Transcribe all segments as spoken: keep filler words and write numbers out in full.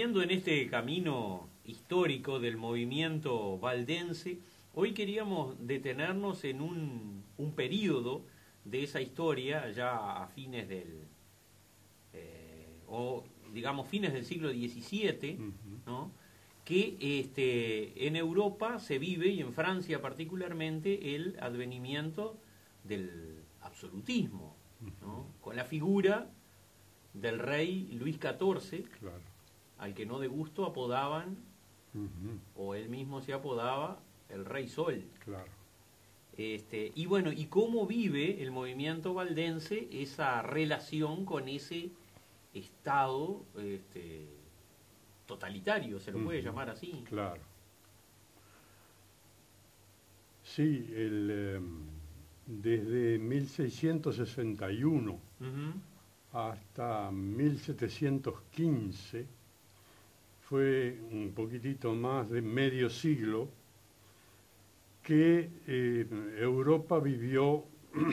siguiendo en este camino histórico del movimiento valdense, hoy queríamos detenernos en un, un periodo de esa historia, ya a fines del, eh, o digamos fines del siglo diecisiete, Ujú. ¿no? Que este, en Europa se vive, y en Francia particularmente, el advenimiento del absolutismo, ¿no? Con la figura del rey Luis catorce, Claro. al que no de gusto apodaban, Ujú. o él mismo se apodaba, el Rey Sol. Claro. Este, y bueno, y cómo vive el movimiento valdense esa relación con ese Estado este, totalitario, se lo puede Ujú. llamar así. Claro. Sí, el, eh, desde mil seiscientos sesenta y uno Ujú. hasta mil setecientos quince, fue un poquitito más de medio siglo que eh, Europa vivió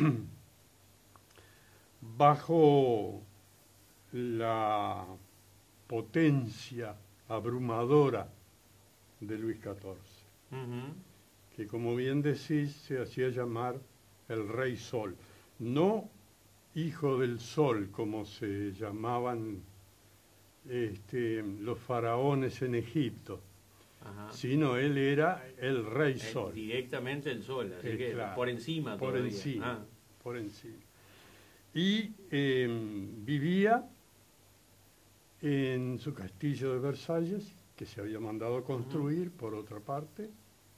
bajo la potencia abrumadora de Luis catorce, Ujú. que como bien decís se hacía llamar el Rey Sol, no hijo del Sol como se llamaban este, los faraones en Egipto, Ajá. sino él era el Rey Eh, Sol. directamente el Sol, así Eh, que claro, por encima por todavía. encima, Ah. por encima. Y eh, vivía en su castillo de Versalles, que se había mandado construir Ujú. por otra parte,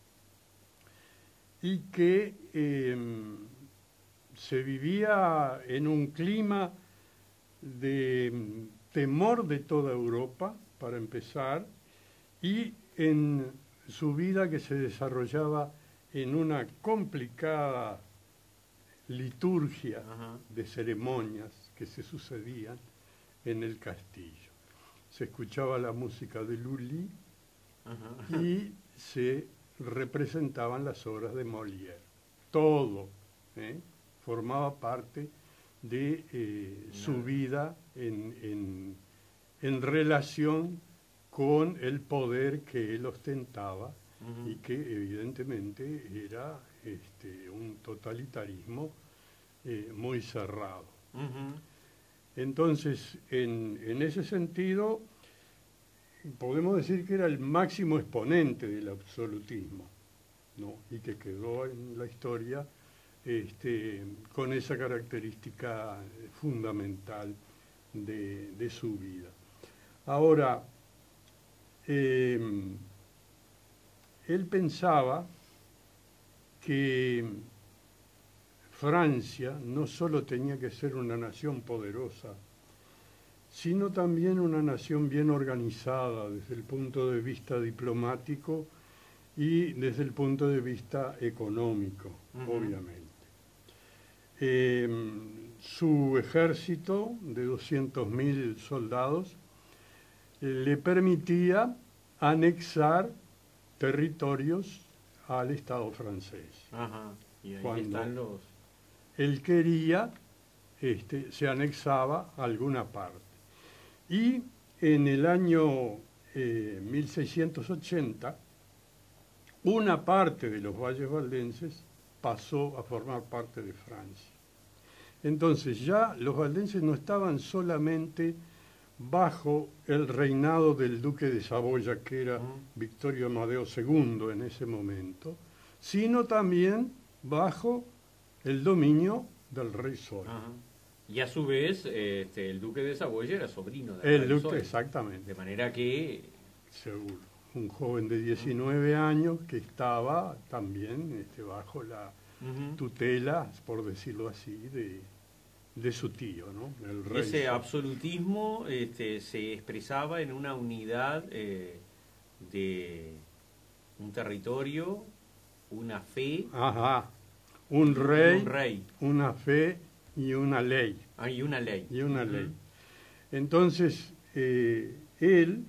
y que eh, se vivía en un clima de temor de toda Europa, para empezar, y en su vida que se desarrollaba en una complicada liturgia Ajá. de ceremonias que se sucedían en el castillo. Se escuchaba la música de Lully Ajá. y se representaban las obras de Molière. Todo ¿eh? formaba parte de eh, su Una- vida en, en, en relación con el poder que él ostentaba y Ujú. que evidentemente era este, un totalitarismo eh, muy cerrado. Ujú. Entonces, en, en ese sentido, podemos decir que era el máximo exponente del absolutismo, ¿no? Y que quedó en la historia este, con esa característica fundamental de, de su vida. Ahora, eh, él pensaba que Francia no solo tenía que ser una nación poderosa, sino también una nación bien organizada desde el punto de vista diplomático y desde el punto de vista económico, Ujú. obviamente. Eh, su ejército de doscientos mil soldados eh, le permitía anexar territorios al Estado francés. Ajá. Y ahí Cuando están los... él quería, este, se anexaba a alguna parte. Y en el año eh, mil seiscientos ochenta, una parte de los valles valdenses pasó a formar parte de Francia. Entonces ya los valdenses no estaban solamente bajo el reinado del duque de Saboya, que era Ujú. Victorio Amadeo segundo en ese momento, sino también bajo el dominio del rey Sol. Ajá. Y a su vez, este, el duque de Saboya era sobrino del El Rey duque, Sol. exactamente, De manera que... seguro. Un joven de diecinueve años que estaba también este, bajo la Ujú. tutela, por decirlo así, de, de su tío, ¿no? El Y rey ese Sol. absolutismo este, se expresaba en una unidad eh, de un territorio, una fe Ajá. Un y, y un rey, rey. una fe y una ley. Ah, y una ley. Y una Ujú. ley. Entonces, eh, él,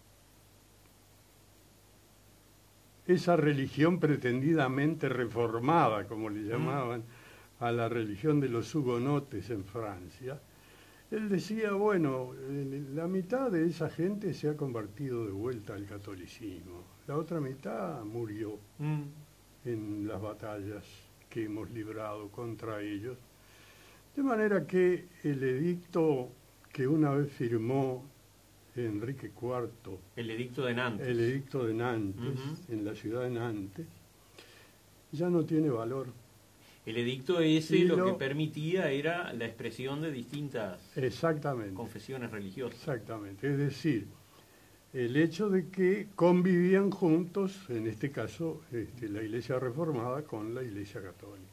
esa religión pretendidamente reformada, como le Ujú. llamaban a la religión de los hugonotes en Francia, él decía, bueno, la mitad de esa gente se ha convertido de vuelta al catolicismo, la otra mitad murió Mm. en las batallas que hemos librado contra ellos. De manera que el edicto que una vez firmó Enrique cuarto, El edicto de Nantes. el edicto de Nantes, Uh-huh. en la ciudad de Nantes, ya no tiene valor. El edicto ese Y lo, lo- que permitía era la expresión de distintas Exactamente, confesiones religiosas. exactamente. Es decir, el hecho de que convivían juntos, en este caso este, la Iglesia Reformada con la Iglesia Católica.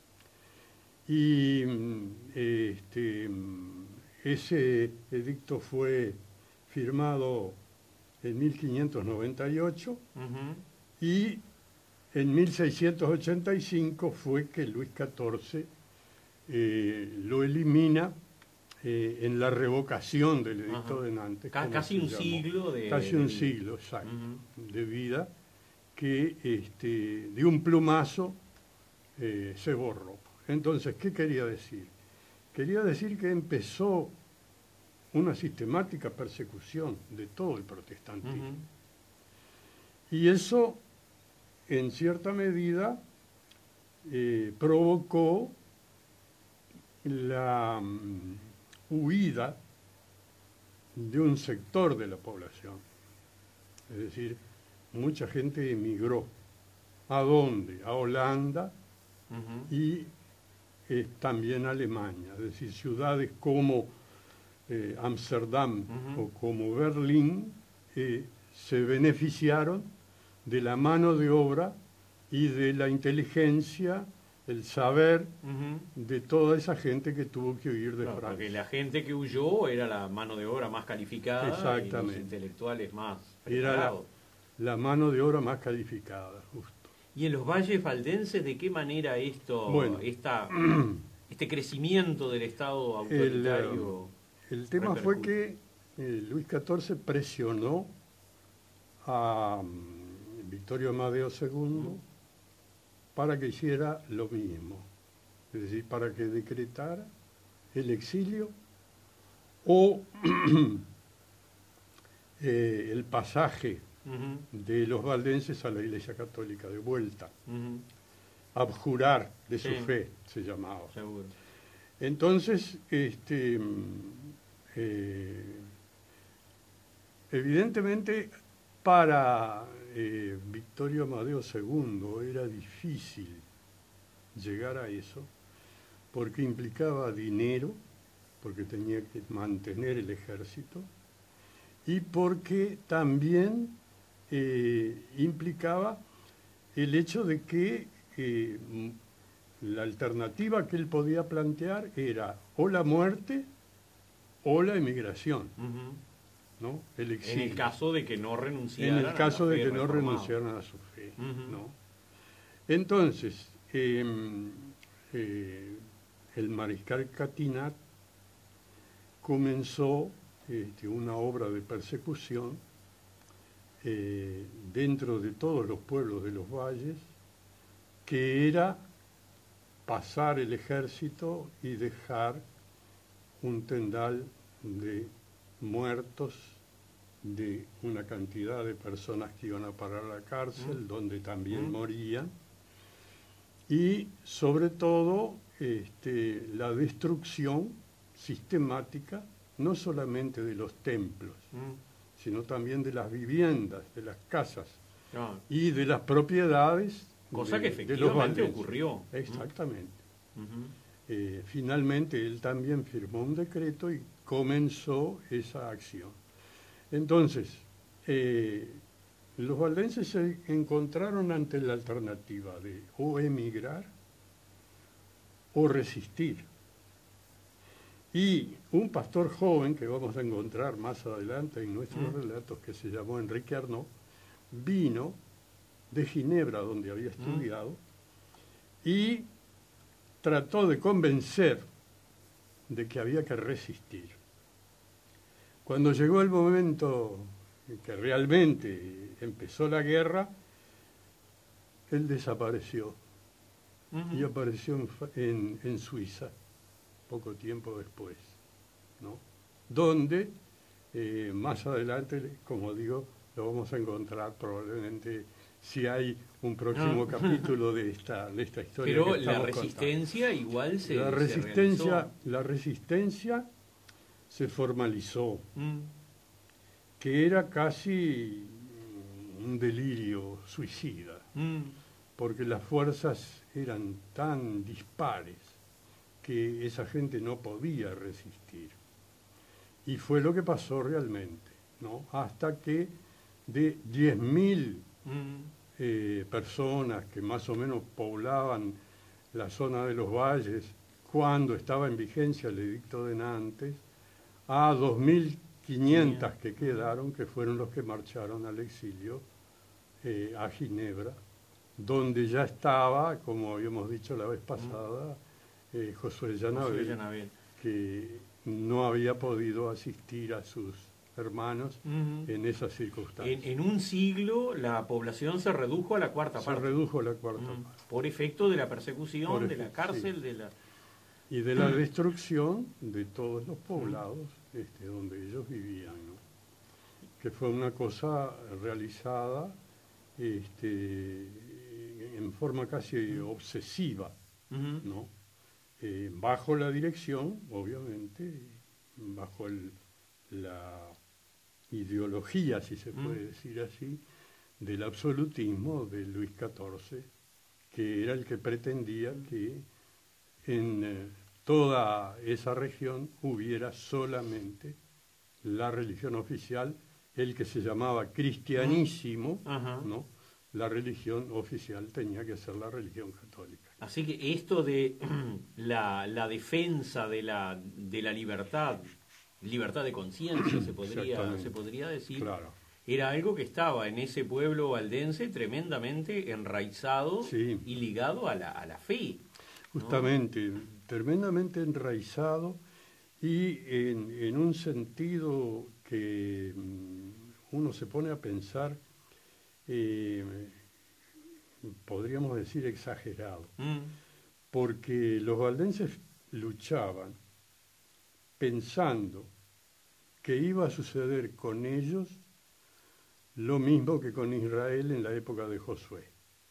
Y mm, este, mm, ese edicto fue firmado en mil quinientos noventa y ocho Ujú. y en mil seiscientos ochenta y cinco fue que Luis catorce eh, lo elimina eh, en la revocación del edicto Ajá. de Nantes. Ca- como casi se un llamó. siglo de Casi de un vida. siglo, exacto, Ujú. de vida que este, de un plumazo eh, se borró. Entonces, ¿qué quería decir? Quería decir que empezó una sistemática persecución de todo el protestantismo. Ujú. Y eso, en cierta medida, eh, provocó la mm, huida de un sector de la población. Es decir, mucha gente emigró. ¿A dónde? A Holanda Ujú. y eh, también a Alemania. Es decir, ciudades como eh, Ámsterdam Ujú. o como Berlín eh, se beneficiaron de la mano de obra y de la inteligencia, el saber Ujú. de toda esa gente que tuvo que huir de Claro, porque Francia. la gente que huyó era la mano de obra más calificada y los Exactamente. intelectuales más Era la, preparados. la mano de obra más calificada, justo. ¿Y en los valles valdenses de qué manera esto, Bueno. esta, este crecimiento del Estado El, autoritario? eh, el tema fue repercute? que eh, Luis catorce presionó a mm, Victorio Amadeo segundo Ujú. para que hiciera lo mismo, es decir, para que decretara el exilio o eh, el pasaje Ujú. de los valdenses a la Iglesia Católica de vuelta, Ujú. abjurar de su Sí. fe, se llamaba. Seguro. Entonces, este, mm, eh, evidentemente para eh, Victorio Amadeo segundo era difícil llegar a eso, porque implicaba dinero, porque tenía que mantener el ejército, y porque también eh, implicaba el hecho de que eh, m- la alternativa que él podía plantear era o la muerte o la emigración, Ujú. ¿no? El En exilio. el caso de que no renunciaran En el caso a la de fe que no reformada. renunciaran a su fe, Ujú. ¿no? Entonces, eh, eh, el mariscal Catinat comenzó este, una obra de persecución eh, dentro de todos los pueblos de los valles, que era pasar el ejército y dejar un tendal de muertos, de una cantidad de personas que iban a parar a la cárcel, Mm. donde también Mm. morían, y sobre todo este, la destrucción sistemática, no solamente de los templos, Mm. sino también de las viviendas, de las casas No, y de las propiedades cosa de, que de los efectivamente valdenses. ocurrió. Exactamente. Ujú. Eh, finalmente él también firmó un decreto y comenzó esa acción. Entonces, eh, los valdenses se encontraron ante la alternativa de o emigrar o resistir. Y un pastor joven que vamos a encontrar más adelante en nuestros Mm. relatos, que se llamó Enrique Arnaud, vino de Ginebra, donde había estudiado, y trató de convencer de que había que resistir. Cuando llegó el momento en que realmente empezó la guerra, él desapareció Ujú. y apareció en, Fa- en- en Suiza poco tiempo después. ¿no? Donde eh, más adelante, como digo, lo vamos a encontrar probablemente si hay un próximo Ah. capítulo de esta, de esta historia. Pero que la estamos resistencia contando. igual se La se resistencia, realizó. la resistencia se formalizó, Mm, que era casi un delirio suicida, mm, porque las fuerzas eran tan dispares que esa gente no podía resistir. Y fue lo que pasó realmente, ¿no? Hasta que de diez mil mm, eh, personas que más o menos poblaban la zona de los valles cuando estaba en vigencia el edicto de Nantes, a dos mil quinientos que quedaron, que fueron los que marcharon al exilio eh, a Ginebra, donde ya estaba, como habíamos dicho la vez pasada, eh, Josué Llanabel, Josué Llanabel. que no había podido asistir a sus hermanos Ujú. en esas En, circunstancias. en un siglo la población se redujo a la cuarta Se parte. redujo la cuarta Mm, parte. por efecto de la persecución, Por de la efecto, cárcel, sí. de la... Y de la destrucción de todos los poblados este, donde ellos vivían, ¿no? Que fue una cosa realizada este, en forma casi obsesiva, Ujú. ¿no? Eh, bajo la dirección, obviamente, bajo el, la ideología, si se puede Mm. decir así, del absolutismo de Luis catorce, que era el que pretendía que en eh, toda esa región hubiera solamente la religión oficial, el que se llamaba cristianísimo, Ajá. ¿no? La religión oficial tenía que ser la religión católica. Así que esto de la, la defensa de la, de la libertad, libertad de conciencia se podría, Exactamente. se podría decir, Claro. era algo que estaba en ese pueblo valdense tremendamente enraizado Sí. y ligado a la, a la fe. ¿no? Justamente, tremendamente enraizado y en, en un sentido que mm, uno se pone a pensar, eh, podríamos decir exagerado, Mm, porque los valdenses luchaban pensando que iba a suceder con ellos lo mismo que con Israel en la época de Josué,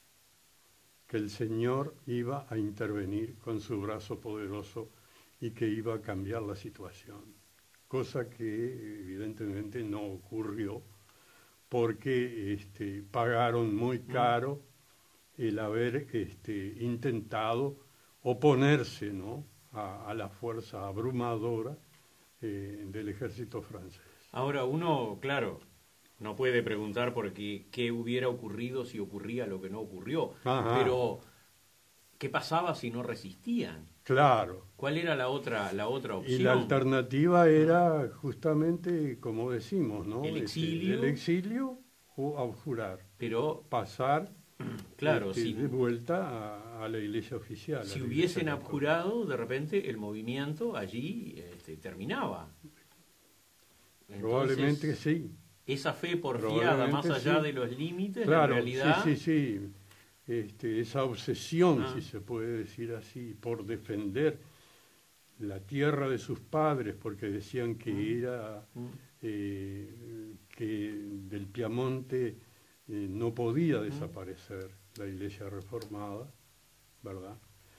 que el Señor iba a intervenir con su brazo poderoso y que iba a cambiar la situación, cosa que evidentemente no ocurrió porque este, pagaron muy caro el haber este, intentado oponerse, ¿no? a, a la fuerza abrumadora eh, del ejército francés. Ahora uno, claro, no puede preguntar por qué, qué hubiera ocurrido si ocurría lo que no ocurrió, Ajá. pero ¿qué pasaba si no resistían? Claro. ¿Cuál era la otra, la otra opción? Y la alternativa era justamente, como decimos, ¿no? El Este, exilio. el exilio o abjurar. Pero, Pasar claro, este, si, de vuelta a, a la iglesia oficial. si a la hubiesen iglesia católica. abjurado, de repente el movimiento allí este, terminaba. Entonces, Probablemente sí. esa fe porfiada Probablemente más allá sí. de los límites, Claro, en realidad... sí, sí, sí. Este, esa obsesión, Ah. si se puede decir así, por defender la tierra de sus padres, porque decían que Mm. era Mm. eh, que del Piamonte eh, no podía desaparecer la iglesia reformada, ¿verdad?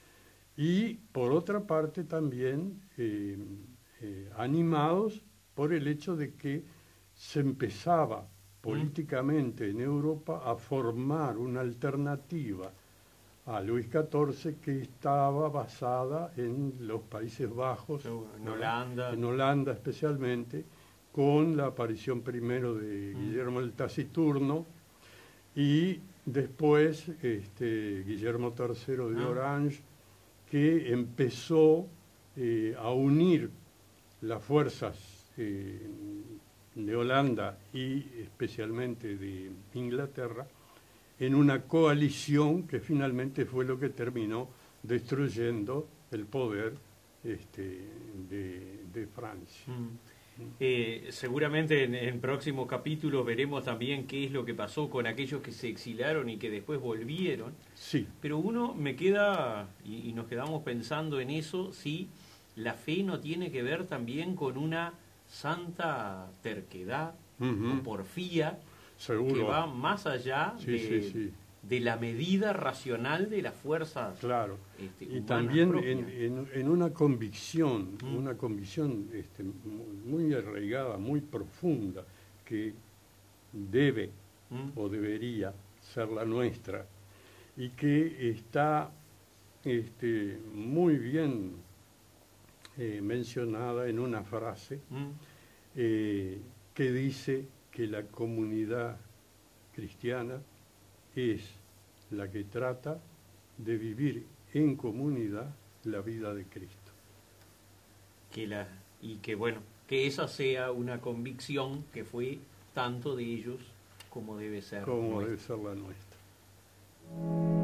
Y por otra parte también eh, eh, animados por el hecho de que se empezaba políticamente en Europa a formar una alternativa a Luis catorce que estaba basada en los Países Bajos, En ¿verdad? Holanda. en Holanda especialmente, con la aparición primero de Mm. Guillermo el Taciturno y después este, Guillermo tercero de Ah. Orange, que empezó eh, a unir las fuerzas eh, de Holanda y especialmente de Inglaterra en una coalición que finalmente fue lo que terminó destruyendo el poder este, de, de Francia. Mm. Eh, seguramente en, en próximos capítulos veremos también qué es lo que pasó con aquellos que se exilaron y que después volvieron. Sí, Pero uno me queda, y, y nos quedamos pensando en eso, si la fe no tiene que ver también con una santa terquedad Ujú. o porfía Seguro. que va más allá Sí, de, sí, sí. de la medida racional de las fuerzas Claro. este, Y humanas también propias. en, en- en una convicción, Mm. una convicción este, mu- muy arraigada, muy profunda, que debe Mm. o debería ser la nuestra, y que está este, muy bien eh, mencionada en una frase Mm. eh, que dice que la comunidad cristiana es la que trata de vivir en comunidad la vida de Cristo. Que la, y que bueno, que esa sea una convicción que fue tanto de ellos como debe ser Como nuestra. debe ser la nuestra.